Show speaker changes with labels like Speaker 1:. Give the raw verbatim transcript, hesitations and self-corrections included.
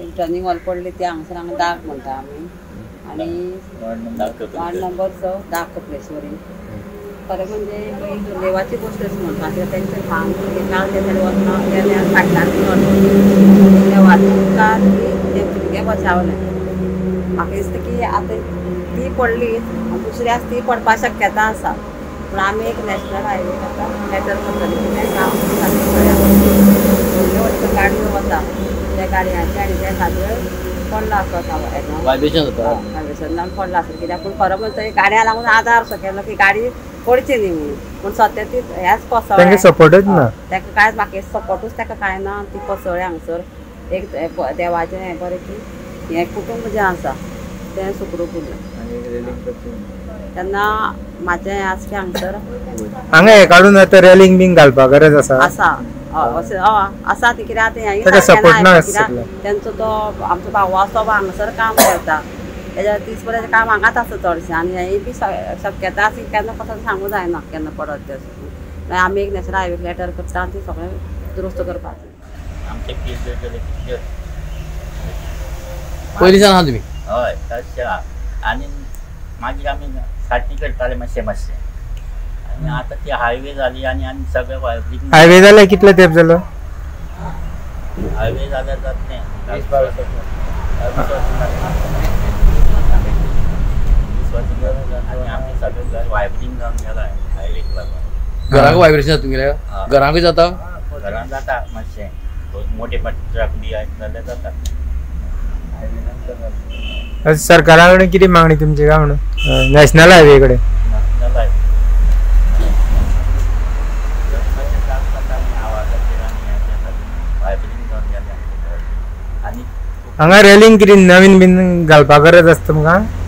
Speaker 1: turning hall पडली ती हांगसर हांगा दाग म्हणटा आमी आनी वार्ड नंबर स दाग कपलेश्वरी खरें म्हणजे देवाची गोश्ट अशी म्हणटा कित्याक तेंचे काम काल ते तरी वचना गेले फाटल्यान देवाची उपकार ते भुरगे बचावले म्हाका दिसता की आतां ती पडली दुसरी आसा ती पडपा शक्यता आसा पूण आमी एक नॅशनल हायवे लेटर करतली कित्याक व्हडल्यो व्हडल्यो गाडयो वता त्या गाडयांचे आनी त्या खातीर पडला आसता
Speaker 2: वायब्रेशन जाता
Speaker 1: वायब्रेशन जावन पडला आसता कित्याक पूण खरो म्हणजे गाड्या लागून आदार असो केलो की गाडी पडची न्ही म्हणून पूण सद्या ती ह्याच कोसळ्या
Speaker 3: सपोर्टच ना
Speaker 1: ताका कांयच म्हाका सपोर्टूच ताका कांय ना ती कोसळ्या हांगसर एक देवाचें हें बरें की हें कुटूंब जें आसा तें सुखरूप उरलें तेन्ना म्हाजें हें आसा की हांगसर
Speaker 3: हांगा हें काडून आतां रेलिंग बीन घालपा गरज आसा
Speaker 1: आसा हय आसा ती कित्याक
Speaker 3: ताका सपोर्ट ना
Speaker 1: तेंचो तो आमचो भाव आसा तो हांगासर काम करता तेज्या तीस परेन काम हांगाच आसा चडशें आनी हेंय बी शक्यता आसा केन्ना कसो सांगूं जायना केन्ना पडत तें मागीर आमी एक नॅशनल हायवे लेटर करता आनी ती सगळें दुरुस्त करपाचें
Speaker 2: पयलींच्यान आहा तुमी
Speaker 4: हय तशें आहा आनी मागीर आमी साठणी करताले मातशें मातशें आनी आतां ती हायवे जाली आनी आनी सगळें वायब्रेशन
Speaker 3: हायवे जाल्यार कितलो तेंप जालो
Speaker 4: हायवे जाल्यार जाता आनी आमी सगळें वायब्रिंग जावन गेला हायवेक लागून
Speaker 2: घराक वायब्रेशन जाता तुमगेल्या घराकूय जाता
Speaker 4: घरान जाता मातशें मोठे पाटी ट्रक बी आयले जाल्यार जाता
Speaker 3: सरकारा कडेन कितें मागणी तुमची काय म्हणून नॅशनल हायवे कडेन
Speaker 4: नॅशनल हायवे
Speaker 3: हांगा रेलिंग कितें नवीन बीन घालपा गरज आसता तुमकां